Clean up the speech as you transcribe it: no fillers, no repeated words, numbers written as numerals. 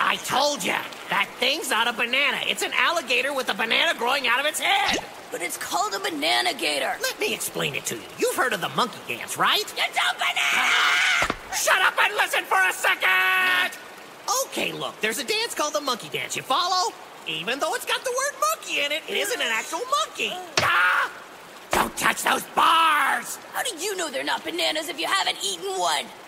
I told you, that thing's not a banana. It's an alligator with a banana growing out of its head. But it's called a Banana Gator. Let me explain it to you. You've heard of the monkey dance, right? It's a banana! Shut up and listen for a second! Okay, look, there's a dance called the monkey dance. You follow? Even though it's got the word monkey in it, it isn't an actual monkey. Ah! Don't touch those bars! How do you know they're not bananas if you haven't eaten one?